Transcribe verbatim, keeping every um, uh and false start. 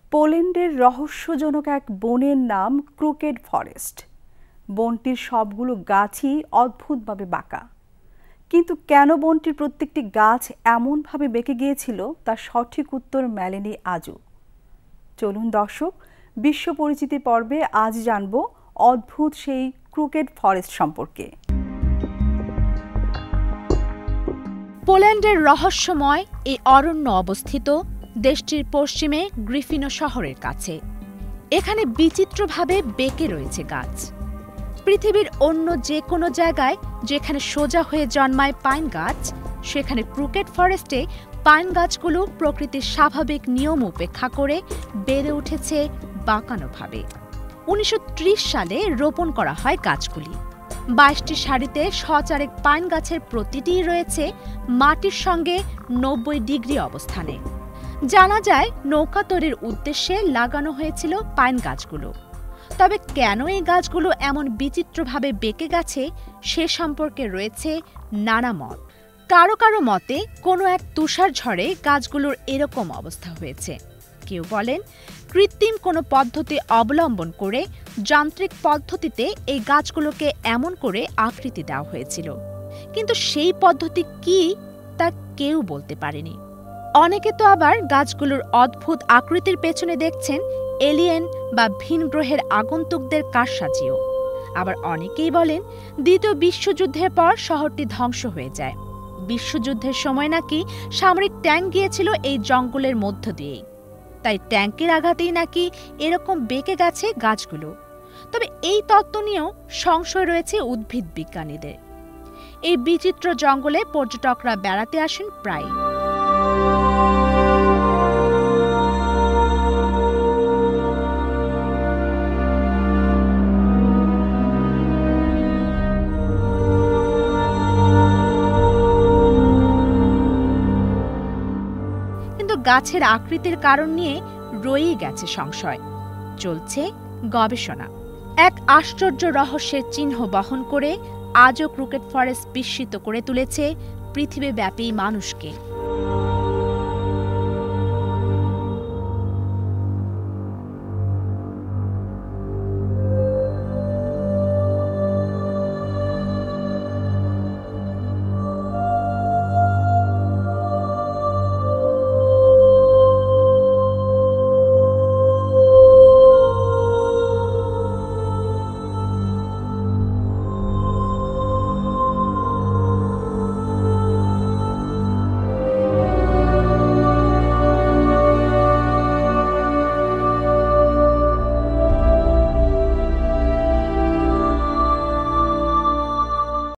পোল্যান্ডের রহস্যজনক এক বনের নাম ক্রুকেড ফরেস্ট। বনটির সবগুলো গাছই অদ্ভুতভাবে বাঁকা, কিন্তু কেন বনটির প্রত্যেকটি গাছ এমনভাবে বেঁকে গিয়েছিল তার সঠিক উত্তর মেলেনি আজও। চলুন দর্শক, বিশ্ব পরিচিতি পর্বে আজ জানব অদ্ভুত সেই ক্রুকেড ফরেস্ট সম্পর্কে। পোল্যান্ডের রহস্যময় এই অরণ্য অবস্থিত দেশটির পশ্চিমে গ্রিফিনো শহরের কাছে। এখানে বিচিত্রভাবে বেঁকে রয়েছে গাছ। পৃথিবীর অন্য যে কোনো জায়গায় যেখানে সোজা হয়ে জন্মায় পাইন গাছ, সেখানে ক্রুকেড ফরেস্টে পাইন গাছগুলো প্রকৃতির স্বাভাবিক নিয়ম উপেক্ষা করে বেড়ে উঠেছে বাঁকানোভাবে। উনিশশো ত্রিশ সালে রোপণ করা হয় গাছগুলি। বাইশটি সারিতে সচারেক পাইন গাছের প্রতিটিই রয়েছে মাটির সঙ্গে নব্বই ডিগ্রি অবস্থানে। জানা যায় নৌকা তৈরির উদ্দেশ্যে লাগানো হয়েছিল পাইন গাছগুলো। তবে কেন এই গাছগুলো এমন বিচিত্রভাবে বেঁকে গেছে সে সম্পর্কে রয়েছে নানা মত। কারো কারো মতে কোনো এক তুষার ঝড়ে গাছগুলোর এরকম অবস্থা হয়েছে। কেউ বলেন কৃত্রিম কোনো পদ্ধতি অবলম্বন করে যান্ত্রিক পদ্ধতিতে এই গাছগুলোকে এমন করে আকৃতি দেওয়া হয়েছিল, কিন্তু সেই পদ্ধতি কি তা কেউ বলতে পারেনি। অনেকে তো আবার গাছগুলোর অদ্ভুত আকৃতির পেছনে দেখছেন এলিয়েন বা ভিন গ্রহের আগন্তুকদের কারসাজিও। আবার অনেকেই বলেন দ্বিতীয় বিশ্বযুদ্ধের পর শহরটি ধ্বংস হয়ে যায়। বিশ্বযুদ্ধের সময় নাকি সামরিক ট্যাঙ্ক গিয়েছিল এই জঙ্গলের মধ্য দিয়েই, তাই ট্যাঙ্কের আঘাতেই নাকি এরকম বেঁকে গেছে গাছগুলো। তবে এই তত্ত্ব নিয়েও সংশয় রয়েছে উদ্ভিদ বিজ্ঞানীদের। এই বিচিত্র জঙ্গলে পর্যটকরা বেড়াতে আসেন প্রায়। গাছের আকৃতির কারণ নিয়ে রয়েই গেছে সংশয়, চলছে গবেষণা। এক আশ্চর্য রহস্যের চিহ্ন বহন করে আজও ক্রুকেড ফরেস্ট বিস্মিত করে তুলেছে পৃথিবীব্যাপী মানুষকে।